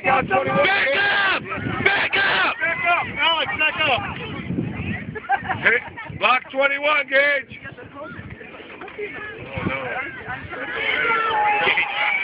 Back out 21. Back up! Back up! Back up! Alex, back up! Hey, block 21, Gage. Oh, no.